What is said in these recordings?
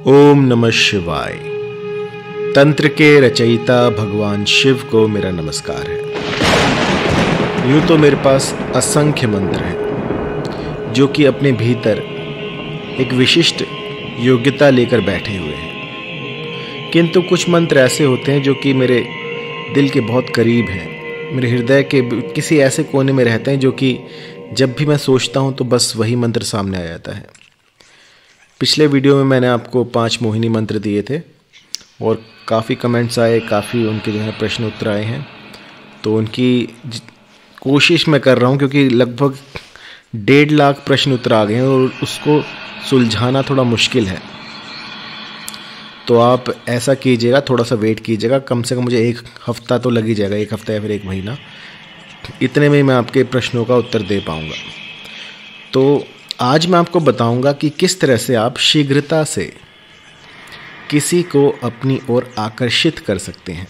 ओम नमः शिवाय। तंत्र के रचयिता भगवान शिव को मेरा नमस्कार है। यूँ तो मेरे पास असंख्य मंत्र हैं जो कि अपने भीतर एक विशिष्ट योग्यता लेकर बैठे हुए हैं, किंतु कुछ मंत्र ऐसे होते हैं जो कि मेरे दिल के बहुत करीब हैं, मेरे हृदय के किसी ऐसे कोने में रहते हैं जो कि जब भी मैं सोचता हूँ तो बस वही मंत्र सामने आ जाता है। पिछले वीडियो में मैंने आपको 5 मोहिनी मंत्र दिए थे और काफ़ी कमेंट्स आए, काफ़ी उनके जो है प्रश्न उत्तर आए हैं। तो उनकी कोशिश मैं कर रहा हूँ, क्योंकि लगभग 1.5 लाख प्रश्न उत्तर आ गए हैं और उसको सुलझाना थोड़ा मुश्किल है। तो आप ऐसा कीजिएगा, थोड़ा सा वेट कीजिएगा, कम से कम मुझे 1 हफ्ता तो लग ही जाएगा, 1 हफ्ता या फिर 1 महीना। इतने में मैं आपके प्रश्नों का उत्तर दे पाऊँगा। तो आज मैं आपको बताऊंगा कि किस तरह से आप शीघ्रता से किसी को अपनी ओर आकर्षित कर सकते हैं।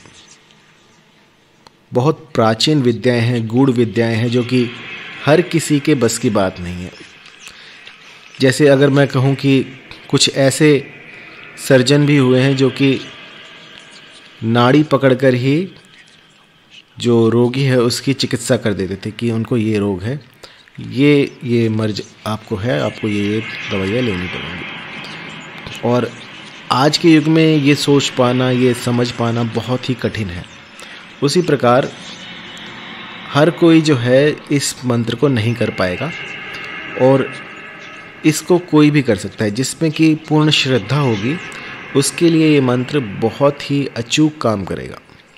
बहुत प्राचीन विद्याएं हैं, गूढ़ विद्याएं हैं जो कि हर किसी के बस की बात नहीं है। जैसे अगर मैं कहूं कि कुछ ऐसे सर्जन भी हुए हैं जो कि नाड़ी पकड़कर ही जो रोगी है उसकी चिकित्सा कर देते थे कि उनको ये रोग है, ये मर्ज आपको है, आपको ये दवाइयाँ लेनी पड़ेंगी। और आज के युग में ये सोच पाना, ये समझ पाना बहुत ही कठिन है। उसी प्रकार हर कोई जो है इस मंत्र को नहीं कर पाएगा और इसको कोई भी कर सकता है। जिसमें कि पूर्ण श्रद्धा होगी उसके लिए ये मंत्र बहुत ही अचूक काम करेगा।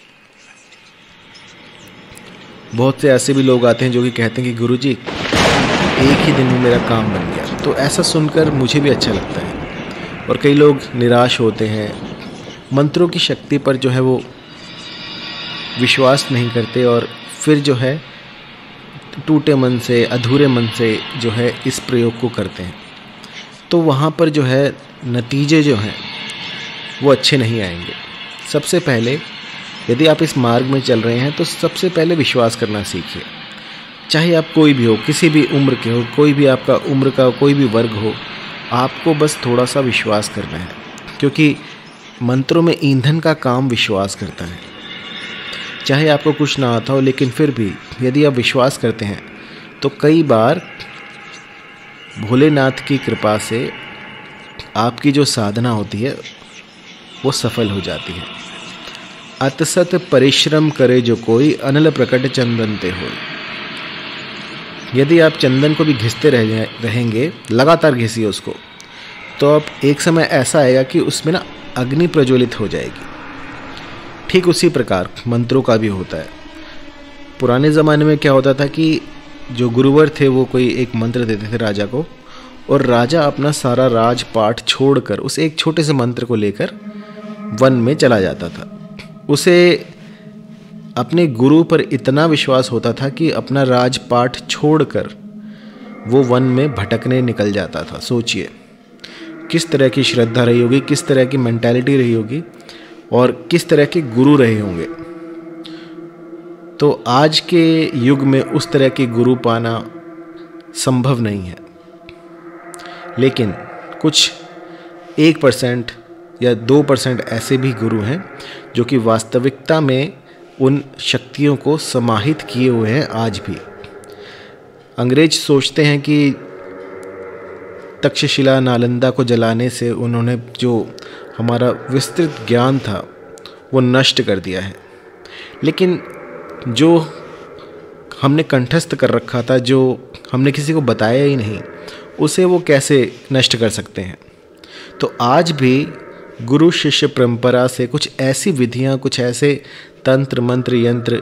बहुत से ऐसे भी लोग आते हैं जो कि कहते हैं कि गुरुजी एक ही दिन में मेरा काम बन गया। तो ऐसा सुनकर मुझे भी अच्छा लगता है। और कई लोग निराश होते हैं, मंत्रों की शक्ति पर जो है वो विश्वास नहीं करते और फिर जो है टूटे मन से, अधूरे मन से जो है इस प्रयोग को करते हैं। तो वहाँ पर जो है नतीजे जो हैं वो अच्छे नहीं आएंगे। सबसे पहले यदि आप इस मार्ग में चल रहे हैं तो सबसे पहले विश्वास करना सीखिए। चाहे आप कोई भी हो, किसी भी उम्र के हो, कोई भी आपका उम्र का कोई भी वर्ग हो, आपको बस थोड़ा सा विश्वास करना है, क्योंकि मंत्रों में ईंधन का काम विश्वास करता है। चाहे आपको कुछ ना आता हो, लेकिन फिर भी यदि आप विश्वास करते हैं तो कई बार भोलेनाथ की कृपा से आपकी जो साधना होती है वो सफल हो जाती है। अतसत परिश्रम करे जो कोई, अनल प्रकट चंदन ते होय। यदि आप चंदन को भी घिसते रहेंगे, लगातार घिसिए उसको, तो अब एक समय ऐसा आएगा कि उसमें ना अग्नि प्रज्वलित हो जाएगी। ठीक उसी प्रकार मंत्रों का भी होता है। पुराने ज़माने में क्या होता था कि जो गुरुवर थे वो कोई एक मंत्र देते थे राजा को, और राजा अपना सारा राजपाट छोड़कर उस एक छोटे से मंत्र को लेकर वन में चला जाता था। उसे अपने गुरु पर इतना विश्वास होता था कि अपना राजपाट छोड़कर वो वन में भटकने निकल जाता था। सोचिए किस तरह की श्रद्धा रही होगी, किस तरह की मेंटालिटी रही होगी और किस तरह के गुरु रहे होंगे। तो आज के युग में उस तरह के गुरु पाना संभव नहीं है, लेकिन कुछ 1% या 2% ऐसे भी गुरु हैं जो कि वास्तविकता में उन शक्तियों को समाहित किए हुए हैं आज भी। अंग्रेज सोचते हैं कि तक्षशिला नालंदा को जलाने से उन्होंने जो हमारा विस्तृत ज्ञान था वो नष्ट कर दिया है, लेकिन जो हमने कंठस्थ कर रखा था, जो हमने किसी को बताया ही नहीं, उसे वो कैसे नष्ट कर सकते हैं। तो आज भी गुरु शिष्य परंपरा से कुछ ऐसी विधियां, कुछ ऐसे तंत्र मंत्र यंत्र,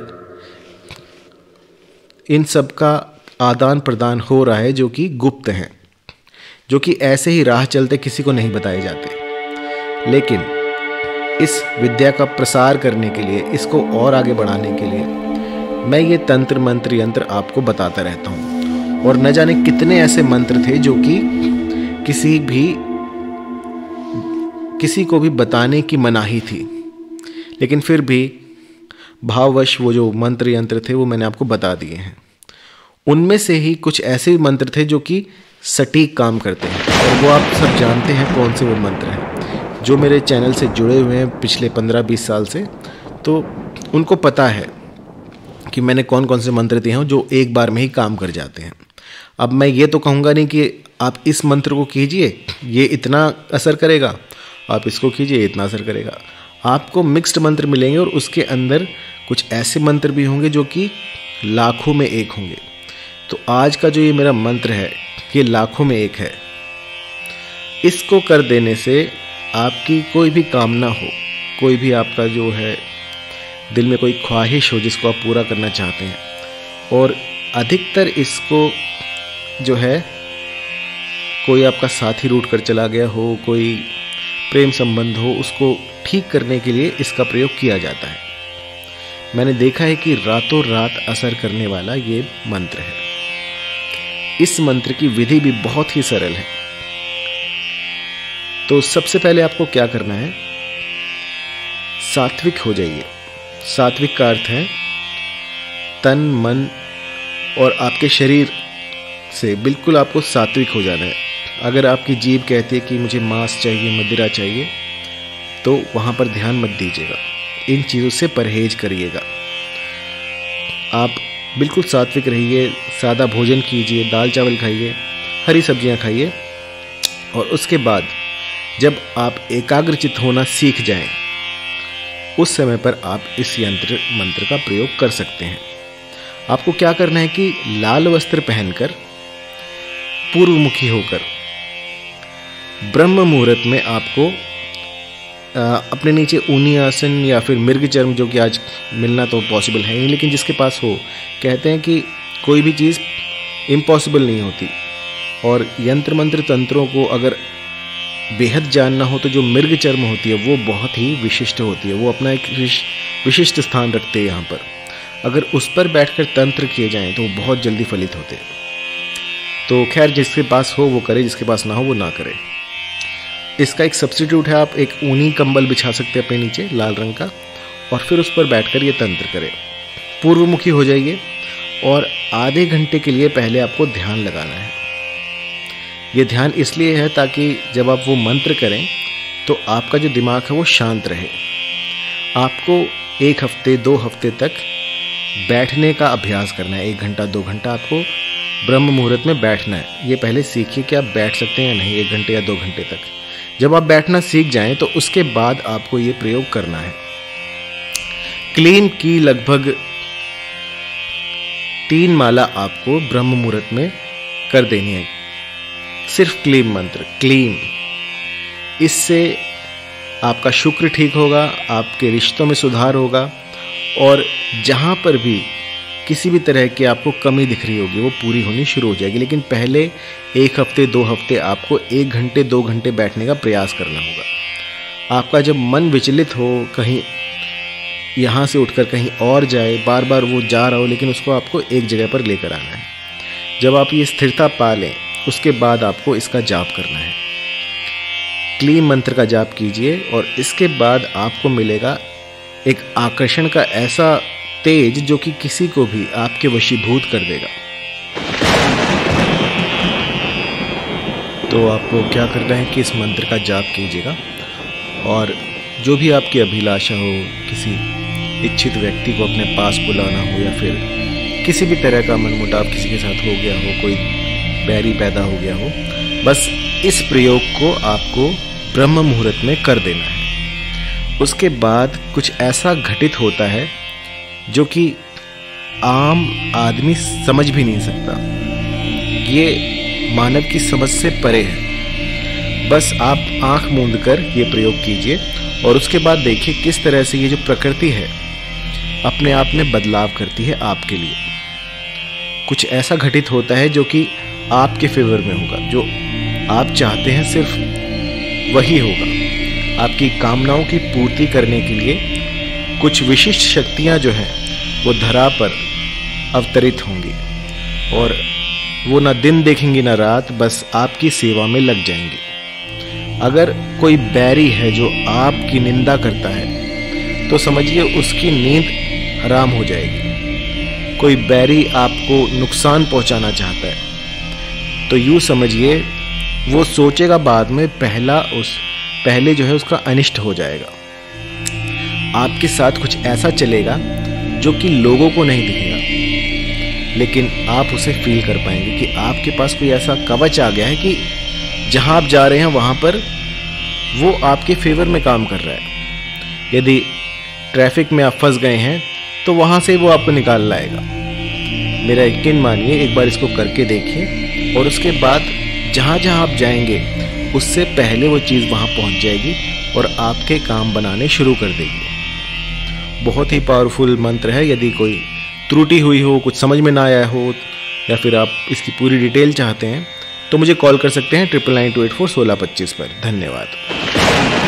इन सब का आदान प्रदान हो रहा है जो कि गुप्त हैं, जो कि ऐसे ही राह चलते किसी को नहीं बताए जाते। लेकिन इस विद्या का प्रसार करने के लिए, इसको और आगे बढ़ाने के लिए मैं ये तंत्र मंत्र यंत्र आपको बताता रहता हूँ। और न जाने कितने ऐसे मंत्र थे जो कि किसी को भी बताने की मनाही थी, लेकिन फिर भी भाववश वो जो मंत्र यंत्र थे वो मैंने आपको बता दिए हैं। उनमें से ही कुछ ऐसे मंत्र थे जो कि सटीक काम करते हैं, और वो आप सब जानते हैं कौन से वो मंत्र हैं। जो मेरे चैनल से जुड़े हुए हैं पिछले 15-20 साल से, तो उनको पता है कि मैंने कौन कौन से मंत्र दिए हैं जो एक बार में ही काम कर जाते हैं। अब मैं ये तो कहूँगा नहीं कि आप इस मंत्र को कीजिए ये इतना असर करेगा, आप इसको कीजिए इतना असर करेगा। आपको मिक्स्ड मंत्र मिलेंगे और उसके अंदर कुछ ऐसे मंत्र भी होंगे जो कि लाखों में एक होंगे। तो आज का जो ये मेरा मंत्र है ये लाखों में एक है। इसको कर देने से आपकी कोई भी कामना हो, कोई भी आपका जो है दिल में कोई ख्वाहिश हो जिसको आप पूरा करना चाहते हैं, और अधिकतर इसको जो है कोई आपका साथी रूठ कर चला गया हो, कोई प्रेम संबंध हो, उसको ठीक करने के लिए इसका प्रयोग किया जाता है। मैंने देखा है कि रातों रात असर करने वाला ये मंत्र है। इस मंत्र की विधि भी बहुत ही सरल है। तो सबसे पहले आपको क्या करना है, सात्विक हो जाइए। सात्विक का अर्थ है तन मन और आपके शरीर से बिल्कुल आपको सात्विक हो जाना है। अगर आपकी जीभ कहती है कि मुझे मांस चाहिए, मदिरा चाहिए, तो वहाँ पर ध्यान मत दीजिएगा, इन चीज़ों से परहेज करिएगा। आप बिल्कुल सात्विक रहिए, सादा भोजन कीजिए, दाल चावल खाइए, हरी सब्जियाँ खाइए, और उसके बाद जब आप एकाग्रचित होना सीख जाएं, उस समय पर आप इस मंत्र का प्रयोग कर सकते हैं। आपको क्या करना है कि लाल वस्त्र पहनकर पूर्वमुखी होकर ब्रह्म मुहूर्त में आपको अपने नीचे ऊनी आसन या फिर मृग चर्म, जो कि आज मिलना तो पॉसिबल है नहीं, लेकिन जिसके पास हो, कहते हैं कि कोई भी चीज़ इम्पॉसिबल नहीं होती। और यंत्र मंत्र तंत्रों को अगर बेहद जानना हो तो जो मृग चर्म होती है वो बहुत ही विशिष्ट होती है, वो अपना एक विशिष्ट स्थान रखते हैं यहाँ पर। अगर उस पर बैठकर तंत्र किए जाएं तो वो बहुत जल्दी फलित होते हैं। तो खैर, जिसके पास हो वो करे, जिसके पास ना हो वो ना करे। इसका एक सब्स्टिट्यूट है, आप एक ऊनी कंबल बिछा सकते हैं अपने नीचे लाल रंग का, और फिर उस पर बैठकर ये तंत्र करें। पूर्वमुखी हो जाइए और आधे घंटे के लिए पहले आपको ध्यान लगाना है। ये ध्यान इसलिए है ताकि जब आप वो मंत्र करें तो आपका जो दिमाग है वो शांत रहे। आपको 1 हफ्ते 2 हफ्ते तक बैठने का अभ्यास करना है। 1 घंटा 2 घंटा आपको ब्रह्म मुहूर्त में बैठना है। ये पहले सीखिए कि आप बैठ सकते हैं या नहीं 1 घंटे या 2 घंटे तक। जब आप बैठना सीख जाएं तो उसके बाद आपको ये प्रयोग करना है। क्लीम की लगभग 3 माला आपको ब्रह्म मुहूर्त में कर देनी है। सिर्फ क्लीम मंत्र, क्लीम। इससे आपका शुक्र ठीक होगा, आपके रिश्तों में सुधार होगा, और जहाँ पर भी किसी भी तरह की आपको कमी दिख रही होगी वो पूरी होनी शुरू हो जाएगी। लेकिन पहले 1 हफ्ते 2 हफ्ते आपको 1 घंटे 2 घंटे बैठने का प्रयास करना होगा। आपका जब मन विचलित हो, कहीं यहाँ से उठकर कहीं और जाए, बार बार वो जा रहा हो, लेकिन उसको आपको एक जगह पर लेकर आना है। जब आप ये स्थिरता पा लें उसके बाद आपको इसका जाप करना है। क्लीम मंत्र का जाप कीजिए और इसके बाद आपको मिलेगा एक आकर्षण का ऐसा तेज जो कि किसी को भी आपके वशीभूत कर देगा। तो आपको क्या करना है कि इस मंत्र का जाप कीजिएगा, और जो भी आपकी अभिलाषा हो, किसी इच्छित व्यक्ति को अपने पास बुलाना हो, या फिर किसी भी तरह का मनमुटाव किसी के साथ हो गया हो, कोई बैरी पैदा हो गया हो, बस इस प्रयोग को आपको ब्रह्म मुहूर्त में कर देना है। उसके बाद कुछ ऐसा घटित होता है जो कि आम आदमी समझ भी नहीं सकता। ये मानव की समझ से परे है। बस आप आंख मूंद कर ये प्रयोग कीजिए और उसके बाद देखिए किस तरह से ये जो प्रकृति है अपने आप में बदलाव करती है आपके लिए। कुछ ऐसा घटित होता है जो कि आपके फेवर में होगा, जो आप चाहते हैं सिर्फ वही होगा। आपकी कामनाओं की पूर्ति करने के लिए कुछ विशिष्ट शक्तियां जो हैं वो धरा पर अवतरित होंगी, और वो ना दिन देखेंगी ना रात, बस आपकी सेवा में लग जाएंगी। अगर कोई बैरी है जो आपकी निंदा करता है तो समझिए उसकी नींद हराम हो जाएगी। कोई बैरी आपको नुकसान पहुंचाना चाहता है तो यूँ समझिए वो सोचेगा बाद में, पहला उस पहले जो है उसका अनिष्ट हो जाएगा। आपके साथ कुछ ऐसा चलेगा जो कि लोगों को नहीं दिखेगा, लेकिन आप उसे फील कर पाएंगे कि आपके पास कोई ऐसा कवच आ गया है कि जहां आप जा रहे हैं वहां पर वो आपके फेवर में काम कर रहा है। यदि ट्रैफिक में आप फंस गए हैं तो वहां से वो आपको निकाल लाएगा। मेरा यकीन मानिए, एक बार इसको करके देखिए और उसके बाद जहां जहां आप जाएंगे उससे पहले वो चीज़ वहां पहुंच जाएगी और आपके काम बनाने शुरू कर देगी। बहुत ही पावरफुल मंत्र है। यदि कोई त्रुटि हुई हो, कुछ समझ में ना आया हो, या फिर आप इसकी पूरी डिटेल चाहते हैं तो मुझे कॉल कर सकते हैं 9992841625 पर। धन्यवाद।